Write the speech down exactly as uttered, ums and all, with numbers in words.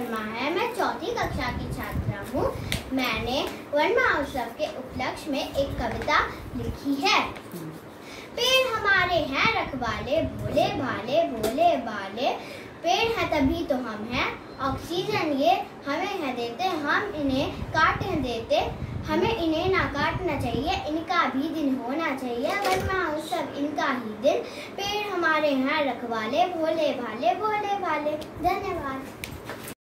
शर्मा है। मैं चौथी कक्षा की छात्रा हूँ। मैंने वन महोत्सव के उपलक्ष्य में एक कविता लिखी है। पेड़ हमारे हैं रखवाले, भोले भाले भोले भाले। पेड़ है तभी तो हम हैं, ऑक्सीजन ये हमें है देते, हम इन्हें काटने देते। हमें इन्हें ना काटना चाहिए, इनका भी दिन होना चाहिए, वन महोत्सव इनका ही दिन। पेड़ हमारे हैं रखवाले, भोले भाले भोले भाले। धन्यवाद।